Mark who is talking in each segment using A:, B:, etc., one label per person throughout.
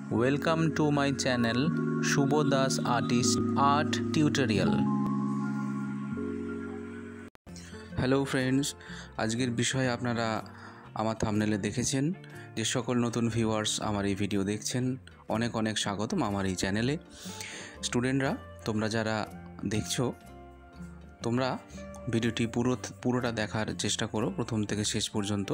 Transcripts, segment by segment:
A: Welcome to my channel Shubho Das artist art tutorial. Hello friends, আজকের বিষয় আপনারা আমার থাম্বনেলে দেখেছেন। যে সকল নতুন ভিউয়ার্স আমার এই ভিডিও দেখছেন, অনেক অনেক স্বাগতম আমার এই চ্যানেলে। স্টুডেন্টরা, তোমরা যারা দেখছো, তোমরা ভিডিওটি পুরোটা দেখার চেষ্টা করো প্রথম থেকে শেষ পর্যন্ত।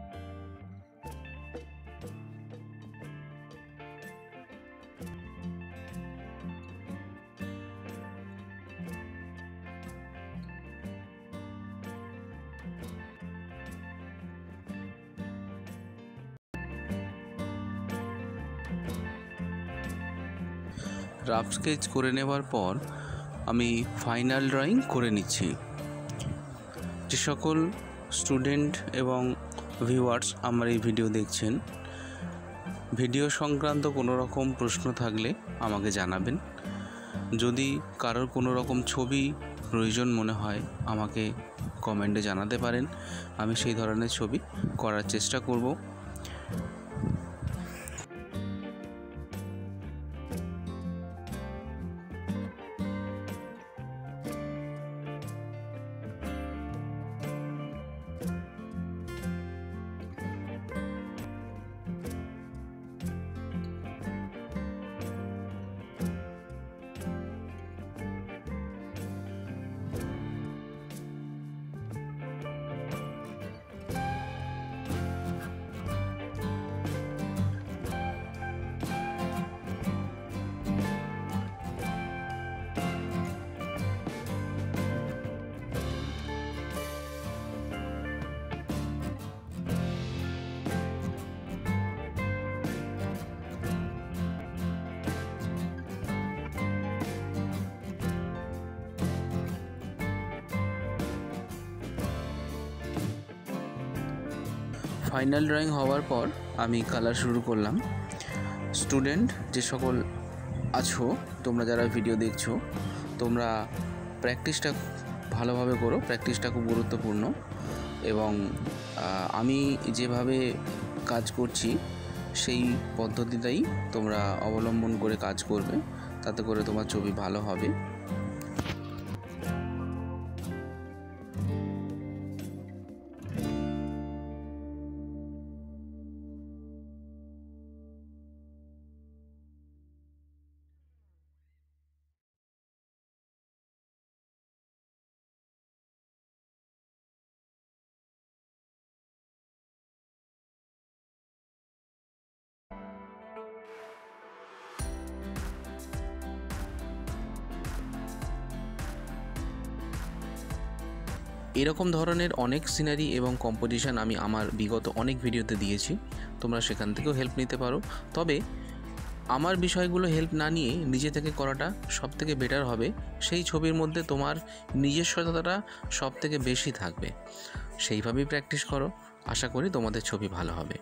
A: রাফ স্কেচ করে নেওয়ার পর আমি ফাইনাল ড্রয়িং করে নিচ্ছি। যে সকল স্টুডেন্ট এবং ভিউয়ার্স আমার এই ভিডিও দেখছেন, ভিডিও সংক্রান্ত কোনো রকম প্রশ্ন থাকলে আমাকে জানাবেন। যদি কারোর কোনো রকম ছবি প্রয়োজন মনে হয় আমাকে কমেন্টে জানাতে পারেন, আমি সেই ধরনের ছবি করার চেষ্টা করব। ফাইনাল ড্রয়িং হওয়ার পর আমি কালার শুরু করলাম। স্টুডেন্ট যে সকল আছো, তোমরা যারা ভিডিও দেখছো, তোমরা প্র্যাকটিসটা ভালোভাবে করো। প্র্যাকটিসটা খুব গুরুত্বপূর্ণ এবং আমি যেভাবে কাজ করছি সেই পদ্ধতিটাই তোমরা অবলম্বন করে কাজ করবে, তাতে করে তোমার ছবি ভালো হবে। এরকম ধরনের অনেক সিনারি এবং কম্পোজিশন আমি আমার বিগত অনেক ভিডিওতে দিয়েছি, তোমরা সেখান থেকেও হেল্প নিতে পারো। তবে আমার বিষয়গুলো হেল্প না নিয়ে নিজে থেকে করাটা সবথেকে বেটার হবে। সেই ছবির মধ্যে তোমার নিজস্বতাটা সবথেকে বেশি থাকবে। সেইভাবেই প্র্যাকটিস করো, আশা করি তোমাদের ছবি ভালো হবে।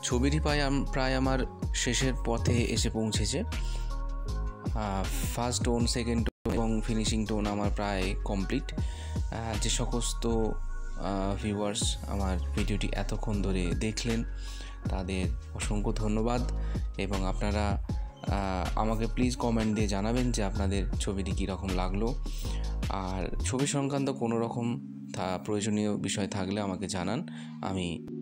A: ছবিটি প্রায় আমার শেষের পথে এসে পৌঁছেছে। ফার্স্ট টোন, সেকেন্ড টোন এবং ফিনিশিং টোন আমার প্রায় কমপ্লিট। যে সমস্ত ভিউয়ার্স আমার ভিডিওটি এতক্ষণ ধরে দেখলেন তাদের অসংখ্য ধন্যবাদ, এবং আপনারা আমাকে প্লিজ কমেন্ট দিয়ে জানাবেন যে আপনাদের ছবিটি কীরকম লাগলো। আর ছবি সংক্রান্ত কোনো রকম প্রয়োজনীয় বিষয় থাকলে আমাকে জানান, আমি